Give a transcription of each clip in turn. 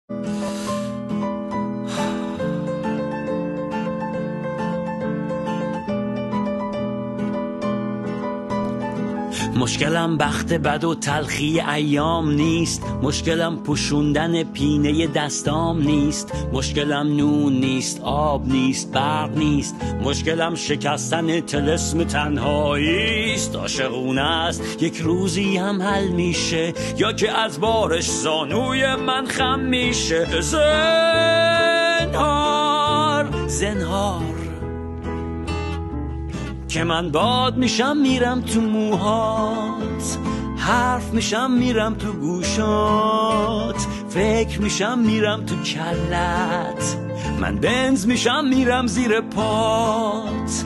مشکلم بخت بد و تلخی ایام نیست، مشکلم پوشوندن پینه دستام نیست، مشکلم نون نیست، آب نیست، برق نیست، مشکلم شکستن طلسم تنهایی است. عاشقونه است یک روزی هم حل میشه، یا که از بارش زانوی من خم میشه. زنهار زنهار که من باد میشم میرم تو موهات، حرف میشم میرم تو گوشات، فکر میشم میرم تو کلت، من بنز میشم میرم زیر پات.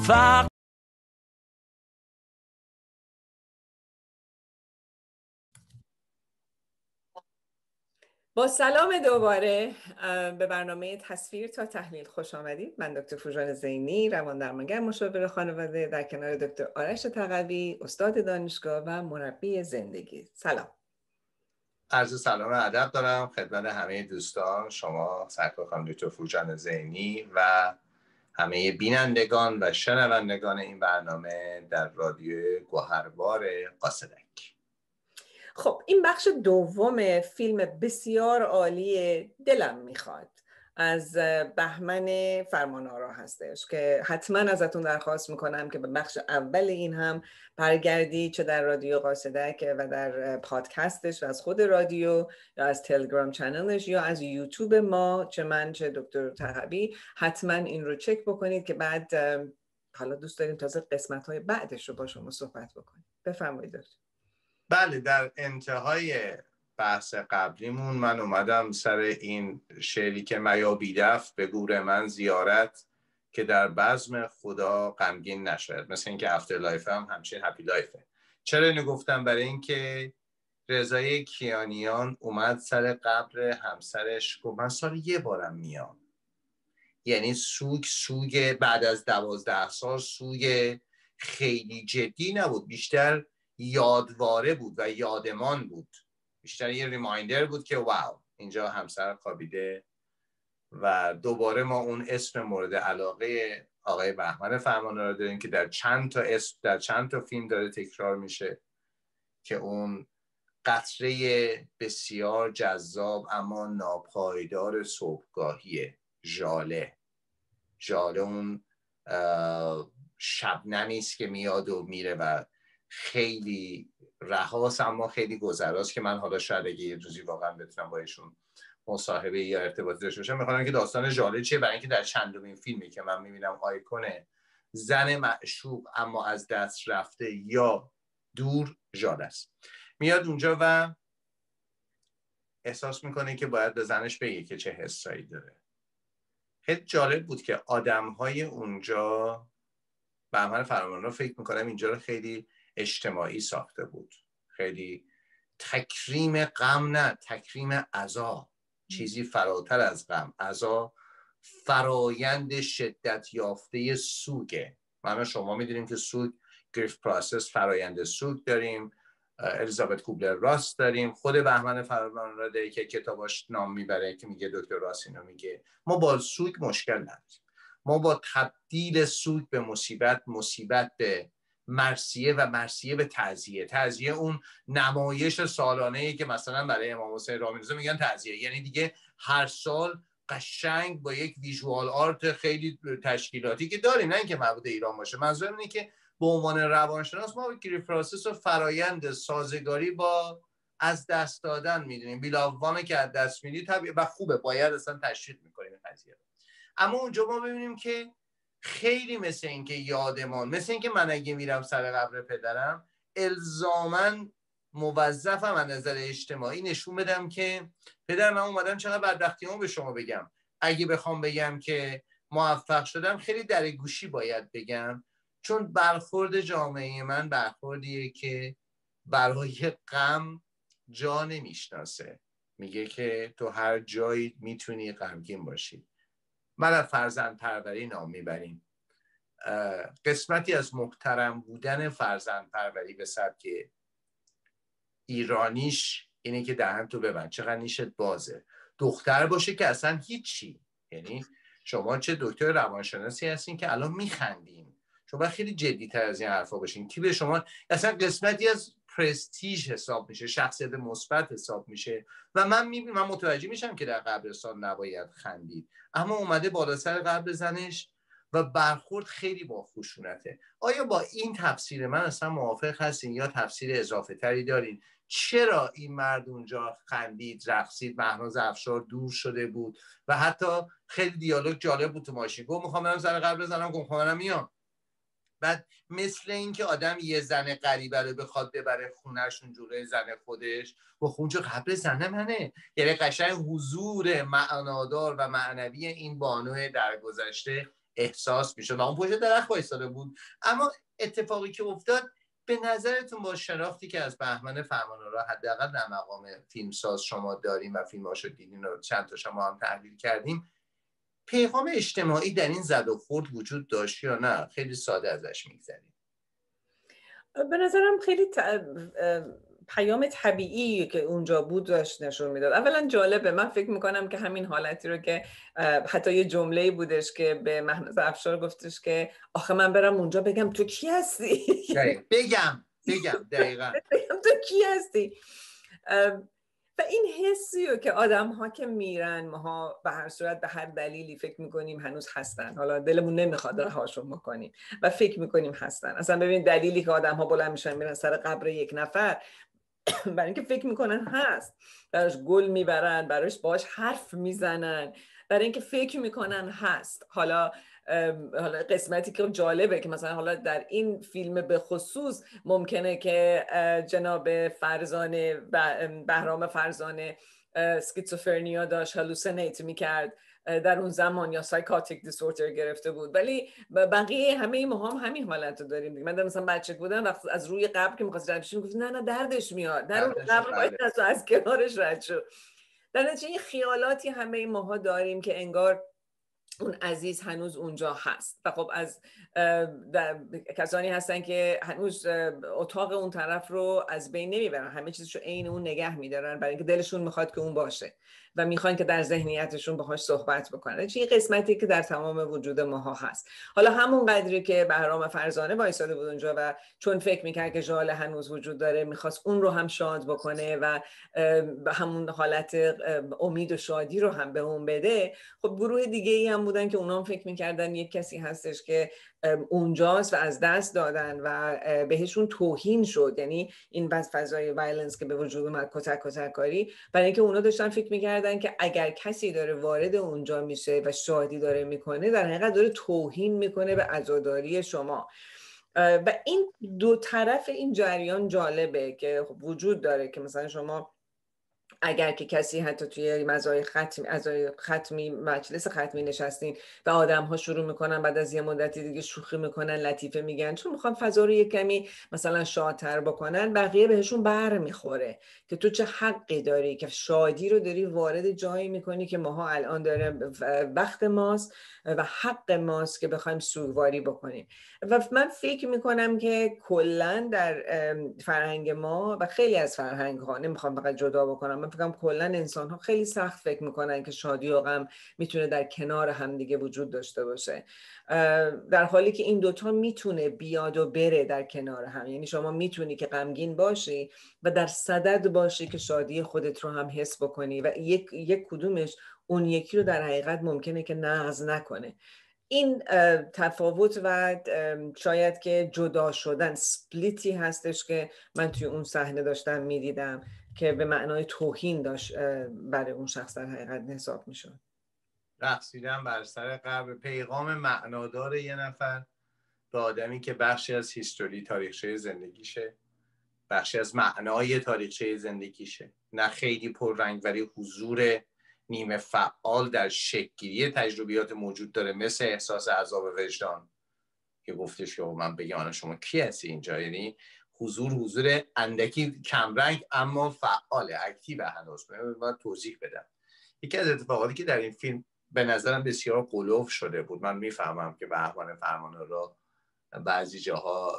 با سلام دوباره به برنامه تصویر تا تحلیل خوش آمدید. من دکتر فوژان زینی، روان درمانگر مشاور خانواده، در کنار دکتر آرش تقوی، استاد دانشگاه و مربی زندگی. سلام. عرض سلام و ادب دارم خدمت همه دوستان، شما سرکار خانم دکتر فوژان زینی و همه بینندگان و شنوندگان این برنامه در رادیو گوهربار قاصدک. خب این بخش دوم فیلم بسیار عالی دلم میخواد از بهمن فرمانآرا هستش که حتما ازتون درخواست میکنم که به بخش اول این هم برگردید، چه در رادیو قاصدک و در پادکستش و از خود رادیو یا از تلگرام چنلش یا از یوتیوب ما، چه من چه دکتر تقوی، حتما این رو چک بکنید که بعد حالا دوست داریم تازه قسمت‌های بعدش رو با شما صحبت بکنیم. بفرمایید دکتر. بله، در انتهای بحث قبلیمون من اومدم سر این شعری که میابیدفت به گور من زیارت، که در بزم خدا غمگین نشد. مثل اینکه افتر لایف هم همچین هپی لایفه. چرا اینو گفتم؟ برای اینکه رضای کیانیان اومد سر قبر همسرش گفت من سال یه بارم میام. یعنی سوگ بعد از 12 سال سوگ خیلی جدی نبود، بیشتر یادواره بود و یادمان بود، بیشتر یه ریمایندر بود که واو اینجا همسر خوابیده. و دوباره ما اون اسم مورد علاقه آقای بهمن فرمانآرا داریم که در چند تا فیلم داره تکرار میشه، که اون قطره بسیار جذاب اما ناپایدار صبحگاهیه. ژاله اون شبنمی است که میاد و میره و خیلی رهاست اما خیلی گذراست، که من حالا شاید اگه یه روزی واقعا بتونم با ایشون مصاحبه یا ارتباطی داشته باشم میخوام که داستان ژاله چیه، برای اینکه در چندمین فیلمی که من میبینم آیکون زن معشوق اما از دست رفته یا دور ژاله است. میاد اونجا و احساس میکنه که باید به زنش بگه که چه حسایی داره. خیلی جالب بود که آدم‌های اونجا، بهمن فرمانآرا فکر میکنم اینجا رو خیلی اجتماعی ساخته بود، خیلی تکریم غم، نه تکریم عزا، چیزی فراتر از غم. عزا فرایند شدت یافته سوگه. ما شما میدونیم که سوگ، گریف پروسس، فرایند سوگ داریم، الیزابت کوبلر راس داریم، خود بهمن فرمانآرا داره که کتاباش نام میبره که میگه دکتر راس اینو میگه. ما با سوگ مشکل نداریم، ما با تبدیل سوگ به مصیبت به مرثیه و مرثیه به تعزیه اون نمایش سالانه‌ای که مثلا برای امام حسین راه میندازه میگن تعزیه، یعنی دیگه هر سال قشنگ با یک ویژوال آرت خیلی تشکیلاتی که داریم، نه اینکه مربوط ایران باشه. منظورم اینه که به عنوان روانشناس ما گریف پروسس و فرایند سازگاری با از دست دادن میدونیم، بیلاوانه که از دست میدی طبیعی و خوبه، باید اصلا تشویق میکنیم قضیه. اما اونجا ما ببینیم که خیلی مثل این که یادمان، مثل این که من اگه میرم سر قبر پدرم الزاماً موظفم از نظر اجتماعی نشون بدم که پدر من اومدم چقدر بدبختیامو به شما بگم. اگه بخوام بگم که موفق شدم خیلی در گوشی باید بگم، چون برخورد جامعه من برخوردیه که برای غم جا نمیشناسه. میگه که تو هر جایی میتونی غمگین باشی. من از فرزند پروری نام میبریم. قسمتی از محترم بودن فرزند پروری به سبک ایرانیش اینه که دهن تو ببند، چقدر نیشت بازه. دختر باشه که اصلا هیچی. یعنی شما چه دکتر روانشناسی هستین که الان میخندین، شما خیلی جدی‌تر از این حرفا باشین. کی به شما اصلا قسمتی از پرستیژ حساب میشه، شخصیت مثبت حساب میشه. و من متوجه میشم که در قبرستان نباید خندید، اما اومده بالا سر قبر زنش و برخورد خیلی با خشونته. آیا با این تفسیر من اصلا موافق هستین یا تفسیر اضافه تری دارین؟ چرا این مرد اونجا خندید، رقصید، مهناز افشار دور شده بود و حتی خیلی دیالوگ جالب بود تو ماشین، گفت میخوام برم سر قبر بزنم، گفت میخوام برم میام. بعد مثل این که آدم یه زن غریبه رو بخواد ببره خونهشون جلوی زن خودش و اونجا قبر زن منه، یعنی قشنگ حضور معنادار و معنوی این بانو درگذشته احساس میشه و اون پشت درخت وایساده بود. اما اتفاقی که افتاد، به نظرتون با شناختی که از بهمن فرمانآرا حداقل در مقام فیلمساز شما داریم و فیلماشو دیدین و چند تا شما هم تحلیل کردیم، پیغام اجتماعی در این زد و خورد وجود داشت یا نه خیلی ساده ازش میگذریم؟ به نظرم خیلی پیام طبیعی که اونجا بود داشت نشون میداد. اولا جالبه، من فکر میکنم که همین حالتی رو که حتی یه جمله‌ای بودش که به مهناز افشار گفتش که آخه من برم اونجا بگم تو کی هستی؟ بگم دقیقاً بگم تو کی هستی؟ و این حسیو که آدم ها که میرن، ماها به هر صورت به هر دلیلی فکر میکنیم هنوز هستن، حالا دلمون نمیخواد رهاشون بکنیم و فکر میکنیم هستن. اصلا ببین دلیلی که آدم ها بلند میشن میرن سر قبر یک نفر برای اینکه فکر میکنن هست، براش گل میبرن، براش باش حرف میزنن، برای اینکه فکر میکنن هست. حالا قسمتی که جالبه که مثلا حالا در این فیلم به خصوص ممکنه که جناب فرزانه بهرام فرزانه اسکیزوفرنیا داشت، هالوسینیت میکرد در اون زمان یا سایکاتیک دیسوردر گرفته بود، ولی بقیه همه ما هم همین حالت رو داریم. من مثلا بچه بودم وقت از روی قبر که می‌خواست رد بشیم گفت نه دردش میاد، در اون قبر باید از کنارش رد شو. در نتیجه این خیالاتی همه ماها داریم که انگار اون عزیز هنوز اونجا هست و خب از کسانی هستن که هنوز اتاق اون طرف رو از بین نمیبرن، همه چیزشو عین اون نگه میدارن برای اینکه دلشون میخواد که اون باشه و میخوان که در ذهنیتشون باهاش صحبت بکنن. این قسمتی که در تمام وجود ماها هست. حالا همون قدری که بهرام فرزانه وایساده بود اونجا و چون فکر میکرد که ژاله هنوز وجود داره میخواست اون رو هم شاد بکنه و همون حالت امید و شادی رو هم به اون بده، خب گروه دیگه ای هم بودن که اونا هم فکر میکردن یک کسی هستش که اونجاست و از دست دادن و بهشون توهین شد. یعنی این بس فضای وایلنس که به وجود اومد، کتک کاری، برای اینکه اونا داشتن فکر میکردن که اگر کسی داره وارد اونجا میشه و شادی داره میکنه، در حقیقت داره توهین میکنه به عزاداری شما. و این دو طرف این جریان جالبه که وجود داره که مثلا شما اگر که کسی حتی توی مزای ختمی مجلس ختمی نشستین و آدم ها شروع میکنن بعد از یه مدتی دیگه شوخی میکنن، لطیفه میگن، چون میخوان فضا رو یک کمی مثلا شادتر بکنن، بقیه بهشون بر میخوره که تو چه حقی داری که شادی رو داری وارد جایی میکنی که ماها الان داره وقت ماست و حق ماست که بخوایم سوگواری بکنیم. و من فکر میکنم که کلن در فرهنگ ما و خیلی از فرهنگ ها، نمیخوام فقط جدا بکنم، من فکرم کلن انسان ها خیلی سخت فکر میکنن که شادی و غم میتونه در کنار هم دیگه وجود داشته باشه، در حالی که این دوتا میتونه بیاد و بره در کنار هم. یعنی شما میتونی که غمگین باشی و در صدد باشی که شادی خودت رو هم حس بکنی و یک کدومش اون یکی رو در حقیقت ممکنه که نقض نکنه. این تفاوت و شاید که جدا شدن، سپلیتی هستش که من توی اون صحنه داشتم میدیدم که به معنای توهین داشت برای اون شخص در حقیقت حساب میشد. رقصیدن بر سر قبر، پیغام معنادار یه نفر به آدمی که بخشی از هیستوری تاریخچه زندگیشه، بخشی از معنای تاریخچه زندگیشه، نه خیلی پررنگ ولی حضور نیمه فعال در شکل‌گیری تجربیات موجود داره، مثل احساس عذاب وجدان که گفتش که من بگم شما کی هستی اینجا، یعنی حضور اندکی کمرنگ اما فعاله، اکتیو هنوز. من توضیح بدم. یکی از اتفاقاتی که در این فیلم به نظرم بسیار قلوف شده بود، من میفهمم که بهمن فرمانآرا بعضی جاها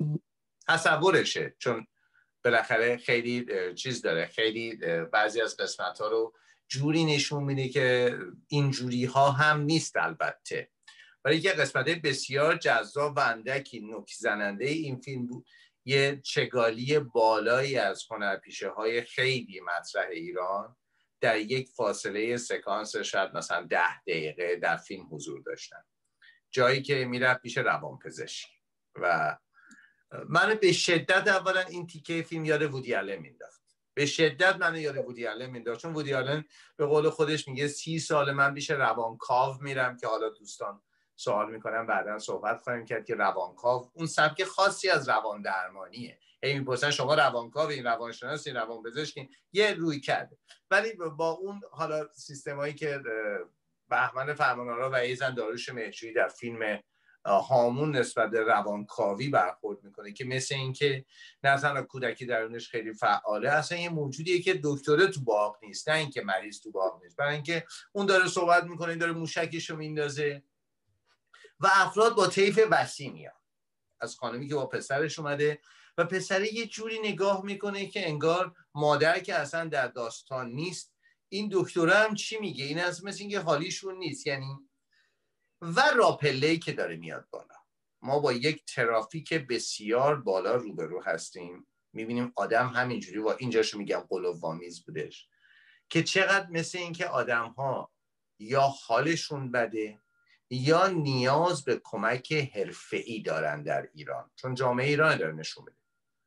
تصورشه، چون بالاخره خیلی چیز داره، خیلی بعضی از قسمت‌ها رو جوری نشون میده که اینجوری ها هم نیست البته. ولی یه قسمت بسیار جذاب و اندکی نوک زننده این فیلم بود یه چگالی بالایی از هنرپیشه های خیلی مطرح ایران در یک فاصله سکانس شاید مثلا 10 دقیقه در فیلم حضور داشتن، جایی که میرفت پیش روانپزشک و من به شدت اولا این تیکه فیلم یاد وودی آلن مینداخت، به شدت من یاد وودی آلن مینداخت، چون وودی آلن به قول خودش میگه 30 سال من پیش روانکاو میرم که حالا دوستان سوال میکنم بعدا صحبت خواهیم کرد که روانکاو اون سبک خاصی از روان درمانیه. هی میپرسن شما روانکاو، این روانشناس، این روانپزشک، یه روی کرده. ولی با اون حالا سیستمایی که بهمن فرمانآرا و ایزن داریوش مهرجویی در فیلم هامون نسبت به روانکاوی برخورد میکنه که مثل این که نه تنها کودکی درونش خیلی فعاله، اصلا یه موجودیه که دکتره تو باغ نیست، نه اینکه مریض تو باغ نیست، برای اینکه اون داره صحبت میکنه، این داره موشکشو میندازه و افراد با طیف وسیع میان. از خانمی که با پسرش اومده و پسره یه جوری نگاه میکنه که انگار مادر که اصلا در داستان نیست، این دکتره هم چی میگه، این از مثل اینکه حالیشون نیست، یعنی و راپله‌ای که داره میاد بالا. ما با یک ترافیک بسیار بالا روبرو هستیم، میبینیم آدم همینجوری و اینجاشو میگم قلوب‌آمیز بودش که چقدر مثل این که آدم ها یا حالشون بده یا نیاز به کمک حرفه‌ای دارن در ایران، چون جامعه ایران داره نشون میده.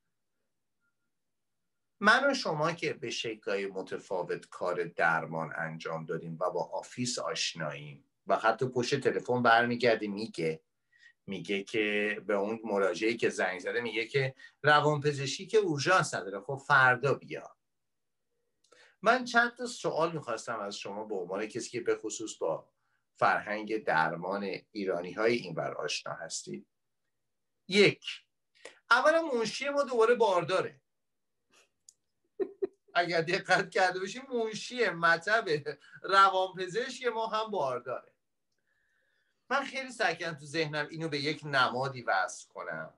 من و شما که به شکل‌های متفاوت کار درمان انجام دادیم و با آفیس آشناییم و حتی پشت تلفن برمیگرده میگه که به اون مراجعه‌ای که زنگ زده میگه که روانپزشکی که اورژانس نداره، خب فردا بیا. من چند تا سوال میخواستم از شما به عنوان کسی که به خصوص با فرهنگ درمان ایرانی‌های اینور آشنا هستید. یک، اولا منشی ما دوباره بارداره. اگر دقت کرده باشیم منشی مطب روانپزشک ما هم بارداره. من خیلی سعی کردم تو ذهنم اینو به یک نمادی وصل کنم.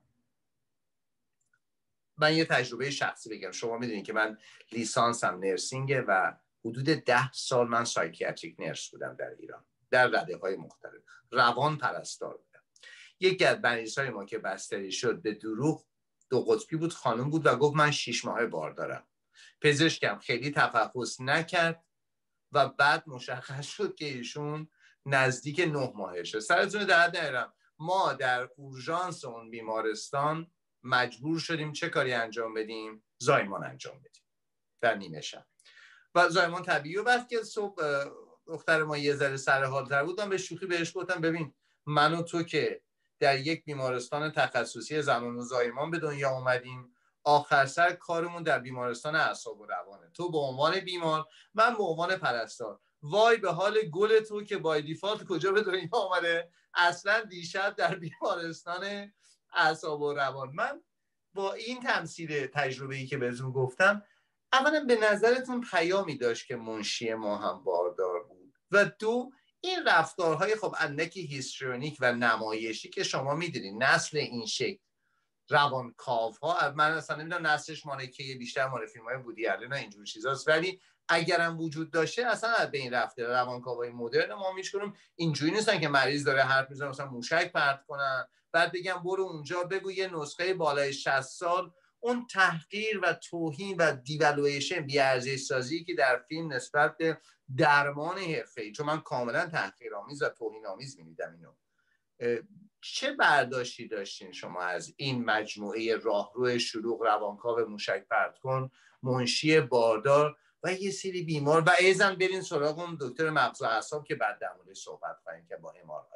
من یه تجربه شخصی بگم. شما میدونید که من لیسانسم نرسینگه و حدود 10 سال من سایکیاتریک نرس بودم در ایران در رده‌های مختلف، روان پرستار بودم. یکی از مریضای ما که بستری شد به دروغ 2 قطبی بود، خانم بود و گفت من 6 ماه باردارم. پزشکم خیلی تفحص نکرد و بعد مشخص شد که ایشون نزدیک 9 ماهشه. سرتون درد نیارم، ما در اورژانس اون بیمارستان مجبور شدیم چه کاری انجام بدیم؟ زایمان انجام بدیم در نیمه شب. و زایمان طبیعی. و وقتی که صبح دختر ما یه ذره سر حال‌تر بود، من به شوخی بهش گفتم ببین من و تو که در یک بیمارستان تخصصی زمان و زایمان به دنیا اومدیم، آخر سر کارمون در بیمارستان اعصاب و روانه. تو به عنوان بیمار، من به عنوان پرستار. وای به حال گل تو که بای دیفالت کجا به دنیا آمده، اصلا دیشب در بیمارستان اعصاب و روان. من با این تمثیل تجربه‌ای که بهتون گفتم، اولا به نظرتون پیامی داشت که منشی ما هم باردار بود و دو، این رفتارهای خب اندکی هیستریونیک و نمایشی که شما میدونید نسل این شکل روانکاوها، من اصلا نمیدونم نسلش مال کیه، بیشتر مال فیلم‌های وودی آلن و اینجور چیزاست، ولی اگرم وجود داشته اصلا به این رفته. روانکاوهای مدرن ما میشکنم اینجوری نیستن که مریض داره حرف میزنه مثلا موشک پرت کنن بعد بگم برو اونجا بگو یه نسخه بالای 60 سال. اون تحقیر و توهین و دیوالویشن، بی‌ارزش سازی که در فیلم نسبت به درمان حرفه‌ای، چون من کاملا تحقیرآمیز و توهین‌آمیز می‌دیدم اینو. چه برداشتی داشتین شما از این مجموعه راهرو شلوغ، روانکاو موشک پرت کن، منشی باردار و یه سری بیمار و ایزن برین سراغ اون دکتر مغز و اعصاب که بعد در موردش صحبت کنیم که با MRI.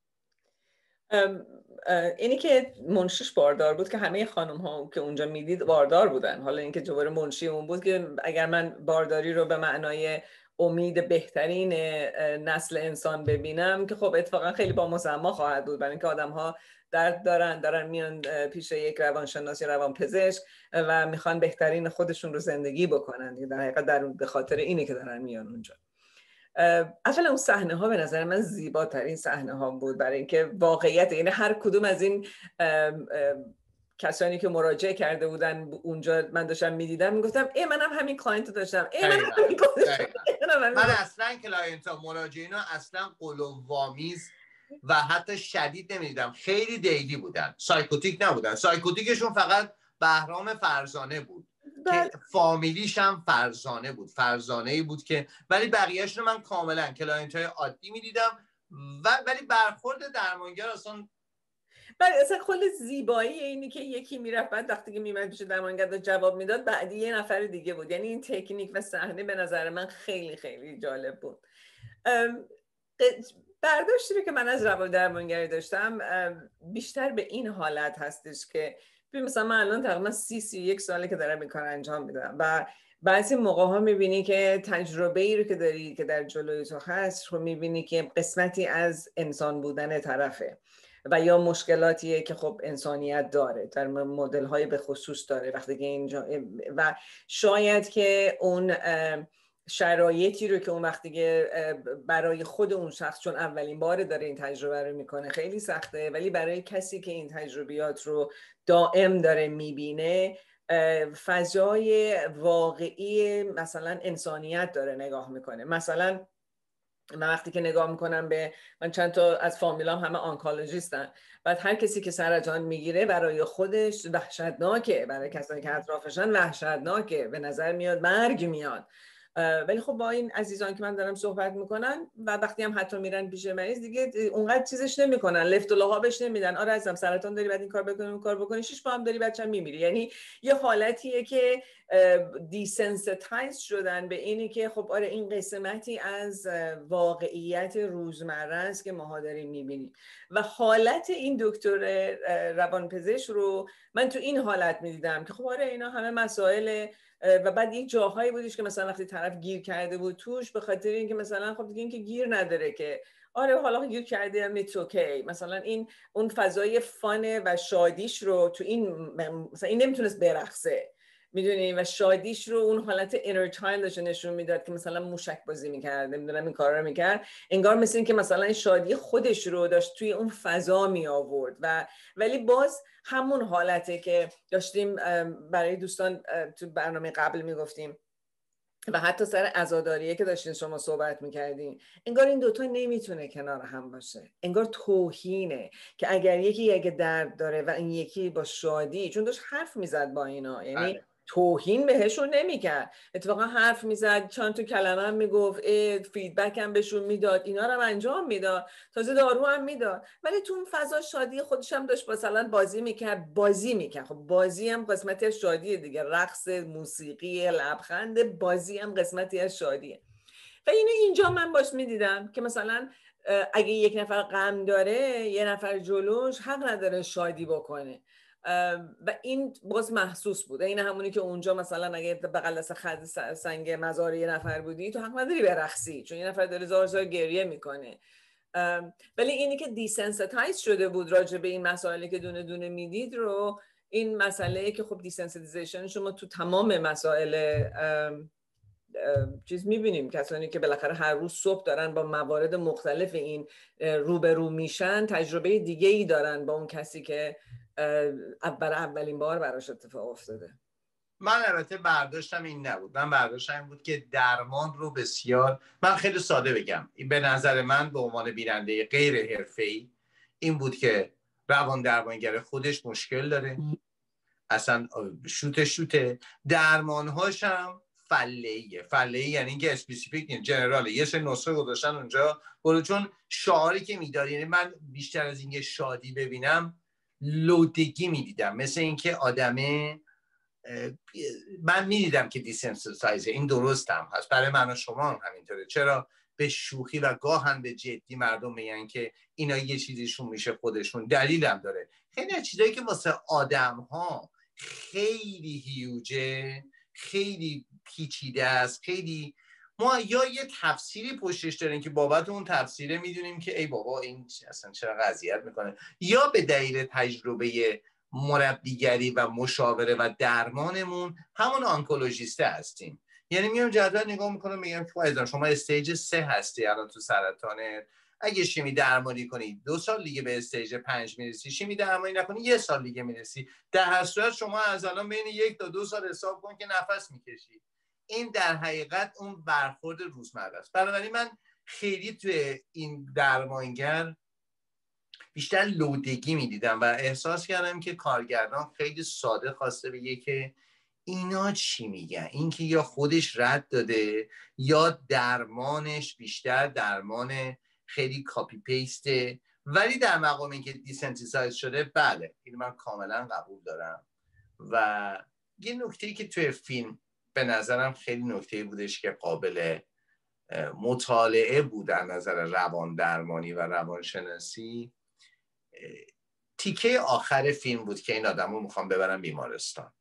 اینی که منشیش باردار بود که همه خانم ها که اونجا میدید باردار بودن. حالا اینکه جوار منشی اون بود که اگر من بارداری رو به معنای امید بهترین نسل انسان ببینم که خب اتفاقا خیلی با مسما خواهد بود، برای اینکه آدم ها درد دارن میان پیش یک روانشناس یا روانپزشک و میخوان بهترین خودشون رو زندگی بکنن. در حقیقت به خاطر اینه که دارن میان اونجا. اولا اون صحنه ها به نظر من زیباترین صحنه ها بود، برای اینکه واقعیت، یعنی هر کدوم از این کسانی که مراجعه کرده بودن اونجا من داشتم میدیدم میگفتم منم همین کلاینت داشتم، من اصلا کلاینت ها مراجعین ها اصلا قلووامیز و حتی شدید نمیدیدم، خیلی دیلی بودن، سایکوتیک نبودن. سایکوتیکشون فقط بهرام فرزانه بود که فامیلیش هم فرزانه بود، فرزانه‌ای بود که، ولی بقیه‌اش رو من کاملا کلاینت های عادی میدیدم ولی برخورد درمانگر اصلا خیلی زیبایی اینی که یکی میرفت بعد وقتی که میمد پیش درمانگر جواب میداد بعدی یه نفر دیگه بود. یعنی این تکنیک و صحنه به نظر من خیلی خیلی جالب بود. برداشتی که من از روان درمانگری داشتم بیشتر به این حالت هستش که مثلا من الان تقریبا 31 ساله که دارم این کار انجام میدم و بعضی موقع ها میبینی که تجربه ای رو که داری که در جلوی تو هست رو میبینی که قسمتی از انسان بودن طرفه و یا مشکلاتیه که خب انسانیت داره، در مدل های به خصوص داره وقتی که اینجا، و شاید که اون شرایطی رو که اون وقتی که برای خود اون شخص چون اولین بار داره این تجربه رو میکنه خیلی سخته، ولی برای کسی که این تجربیات رو دائم داره میبینه فضای واقعی مثلا انسانیت داره نگاه میکنه. مثلا من وقتی که نگاه میکنم به من چند تا از فامیلام همه آنکولوژیستن، بعد هر کسی که سرطان میگیره برای خودش وحشتناکه، برای کسانی که اطرافشن وحشتناکه، به نظر میاد مرگ میاد. ولی خب با این عزیزان که من دارم صحبت میکنن و وقتی هم حتی میرن پیش مریض دیگه اونقدر چیزش نمیکنن، لفت و لحابش نمیدن. آره عزیزم سرطان داری بعد این کار بکنی اون کار بکنی 6 ماه هم داری بچه‌م میمیری. یعنی یه حالتیه که دیسنسیتایز شدن به اینی که خب آره این قسمتی از واقعیت روزمره است که ما داریم میبینیم. و حالت این دکتر روانپزشک رو من تو این حالت میدیدم که خب آره اینا همه مسائل، و بعد یک جاهایی بودش که مثلا وقتی طرف گیر کرده بود توش به خاطر اینکه مثلا خب دیگه این که گیر نداره که آره حالا گیر کرده هم it's okay، مثلا این اون فضای فانه و شادیش رو تو این مثلا این نمیتونست برقصه میدونی و شادیش رو اون حالت اینر چایلدش نشون میداد که مثلا موشک بازی میکرد نمیدونم این کارا رو میکرد، انگار مثل این که مثلا این شادی خودش رو داشت توی اون فضا می آورد. و ولی باز همون حالته که داشتیم برای دوستان تو برنامه قبل میگفتیم و حتی سر عزاداریه که داشتین شما صحبت میکردین، انگار این دوتا نمیتونه کنار هم باشه، انگار توهینه که اگر یکی اگه درد داره و این یکی با شادی، چون داشت حرف میزد با اینا، یعنی توهین بهشون نمیکرد، اتفاقا حرف میزد، چند تا کلمه هم میگفت، فیدبک هم بهشون میداد، اینا رو هم انجام میداد، تازه دارو هم میداد، ولی تو اون فضا شادی خودش هم داشت مثلا بازی میکرد. خب بازی هم قسمتی از شادیه دیگه، رقص، موسیقی، لبخند، بازی هم قسمتی از شادیه. و اینجا من باش میدیدم که مثلا اگه یک نفر غم داره یه نفر جلوش حق نداره شادی بکنه و این باز محسوس بود. این همونی که اونجا مثلا اگه بغل دست خد سنگ مزار یه نفر بودی تو حق نداری برقصی چون یه نفر داره زار زار گریه میکنه. ولی اینی که دیسنسیتایز شده بود راجع به این مسائلی که دونه دونه میدید رو، این مسئله که خب دیسنسیتیزیشن شما تو تمام مسائل چیز میبینیم، کسانی که بالاخره هر روز صبح دارن با موارد مختلف این روبرو میشن تجربه دیگه ای دارن با اون کسی که اولین بار براش اتفاق افتاده. من البته برداشتم این نبود، من برداشتم این بود که درمان رو بسیار، من خیلی ساده بگم، به نظر من به عنوان بیننده غیر حرفه‌ای این بود که روان درمانگر خودش مشکل داره، اصلا شوته، درمانهاش هم فله‌ای یعنی اینکه اسپسیفیک نیست، جنراله، یه سری نسخه گذاشتن اونجا برو، چون شعاری که میداد، یعنی من بیشتر از اینکه شادی ببینم لودگی میدیدم، مثل اینکه آدمه، من میدیدم که دیسنسیتایزه، این درست هم هست برای من و شما هم همینطوره. چرا به شوخی و گاهن به جدی مردم میگن که اینا یه چیزیشون میشه خودشون، دلیلم داره. خیلی از چیزایی که واسه آدم ها خیلی هیوجه، خیلی پیچیده است، خیلی ما یا یه تفسیری پشتش داریم که بابت اون تفسیره میدونیم که ای بابا این اصلا چرا اذیت میکنه، یا به دلیل تجربه مربیگری و مشاوره و درمانمون همون آنکولوژیسته هستیم. یعنی میام جدول نگاه میکنم میگم که شما استیج 3 هستی الان تو سرطانت، اگه شیمی درمانی کنی 2 سال دیگه به استیج 5 میرسی، شیمی درمانی نکنی 1 سال دیگه میرسی. در هر صورت شما از الان بین 1 تا 2 سال حساب کن که نفس میکشی. این در حقیقت اون برخورد روزمره است. بنابراین من خیلی توی این درمانگر بیشتر لودگی میدیدم و احساس کردم که کارگردان خیلی ساده خواسته بگه که اینا چی میگن، این که یا خودش رد داده یا درمانش بیشتر درمان خیلی کاپی پیسته، ولی در مقامی که دیسنتیسایز شده بله این من کاملا قبول دارم. و یه نکته‌ای که توی فیلم به نظرم خیلی نکته‌ای بودش که قابل مطالعه بود در نظر روان درمانی و روانشناسی، تیکه آخر فیلم بود که این آدمو میخوام ببرم بیمارستان.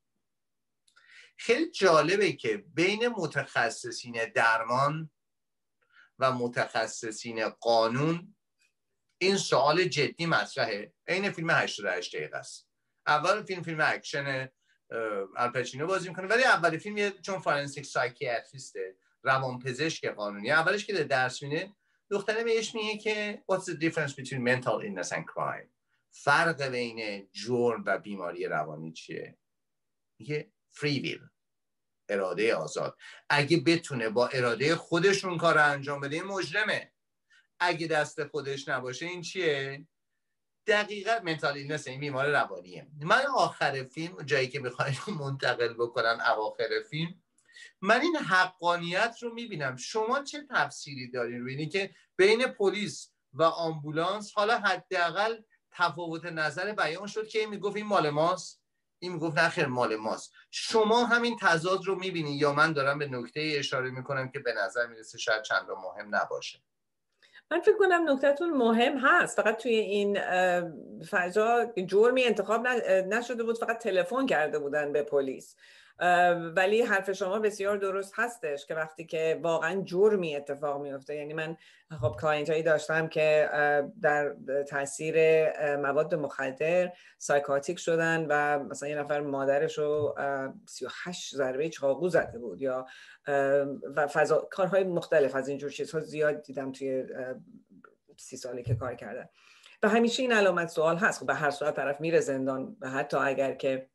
خیلی جالبه که بین متخصصین درمان و متخصصین قانون این سوال جدی مطرحه. این فیلم 88 دقیقه است. اول فیلم اکشن، الپاچینو بازی میکنه، ولی اول فیلم چون فارنسیک سایکیاتریسته، روانپزشک قانونی، اولش که درس میده دختره بهش میگه که what's the difference between mental illness and crime، فرق بین جرم و بیماری روانی چیه؟ میگه free will، اراده آزاد. اگه بتونه با اراده خودشون کار انجام بده این مجرمه، اگه دست خودش نباشه این چیه؟ دقیقاً منتال ایلنس، این بیمار روانیه. من آخر فیلم جایی که میخوایم منتقل بکنن اواخر فیلم، من این حقانیت رو میبینم. شما چه تفسیری دارین روی اینی که بین پلیس و آمبولانس حالا حداقل تفاوت نظر بیان شد که این میگفت این مال ماست، این میگفت نه خیر مال ماست. شما همین تضاد رو میبینی یا من دارم به نکته اشاره میکنم که به نظر میرسه شاید چندان مهم نباشه؟ من فکر کنم نکته‌تون مهم هست. فقط توی این فضا جرمی انتخاب نشده بود، فقط تلفن کرده بودن به پلیس. ولی حرف شما بسیار درست هستش که وقتی که واقعا جرمی اتفاق میفته، یعنی من خب کلاینت هایی داشتم که در تاثیر مواد مخدر سایکاتیک شدن و مثلا یه نفر مادرش رو 38 ضربه چاقو زده بود، یا و کارهای مختلف از اینجور چیزها زیاد دیدم توی 30 سالی که کار کردن. و همیشه این علامت سوال هست. به هر صورت طرف میره زندان و حتی اگر که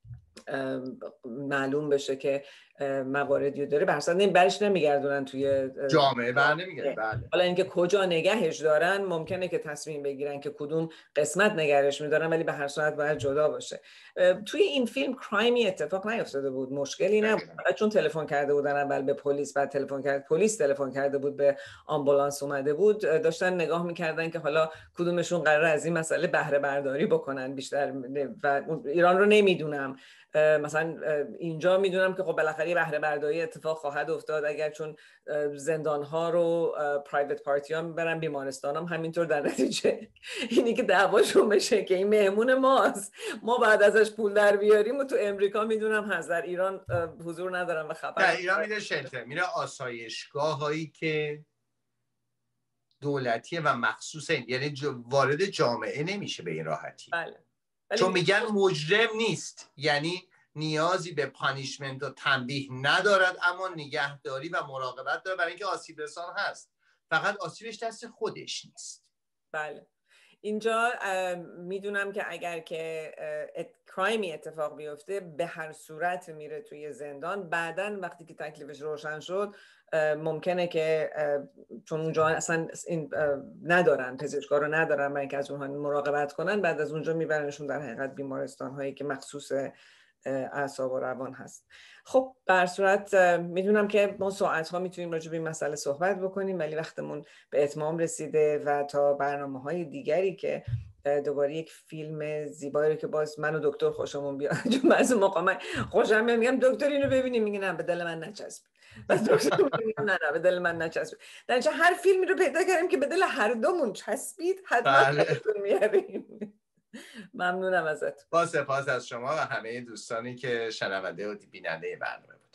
معلوم بشه که مواردی داره برش نمیگردونن توی جامعه، نمیگردن. بله. حالا اینکه کجا نگهش دارن ممکنه که تصمیم بگیرن که کدوم قسمت نگرش میدارن، ولی به هر صورت باید جدا باشه. توی این فیلم کرایمی اتفاق نیفتاده بود، مشکلی نبود، چون تلفن کرده بودن اول به پلیس، بعد پلیس تلفن کرده بود به آمبولانس اومده بود، داشتن نگاه میکردن که حالا کدومشون قراره از این مسئله بهره برداری بکنن بیشتر. و ایران رو نمیدونم، مثلا اینجا میدونم که خب بالاخره بهره برداری اتفاق خواهد افتاد اگر، چون زندان ها رو پرایوت پارتی ها میبرن، بیمارستان هم همینطور. در نتیجه اینی که دعواشون بشه که این مهمون ماست، ما بعد ازش پول در بیاریم. و تو امریکا میدونم هست، در ایران حضور ندارم و خبر. در ایران میره شلتر، میره آسایشگاه هایی که دولتیه و مخصوصه، یعنی وارد جامعه نمیشه به این راحتی. بله. چون میگن مجرم نیست، یعنی نیازی به پانیشمنت و تنبیه ندارد، اما نگهداری و مراقبت داره برای اینکه آسیب رسان هست، فقط آسیبش دست خودش نیست. بله. اینجا میدونم که اگر که کرایمی اتفاق بیفته به هر صورت میره توی زندان. بعدن وقتی که تکلیفش روشن شد ممکنه که چون اونجا اصلا این ندارن، پزشکا رو ندارن برای اینکه از اونها مراقبت کنن، بعد از اونجا میبرنشون در حقیقت بیمارستان هایی که مخصوص اعصاب و روان هست. خب به هر صورت میدونم که ما ساعت‌ها میتونیم راجع به این مسئله صحبت بکنیم، ولی وقتمون به اتمام رسیده و تا برنامه‌های دیگری که دوباره یک فیلم زیبایی رو که باز من و دکتر خوشمون بیاد، چون بعضی موقع من خوشم میاد میگم دکتر اینو ببینیم، میگه نه به دل من نچسبید. بس دکتر میگه نه به دل من نچسبید. در هر فیلمی رو پیدا کردیم که به دل هر دومون چسبید، حتما براتون میاریم. ممنونم ازت. با سپاس از شما و همه دوستانی که شنونده و بیننده برنامه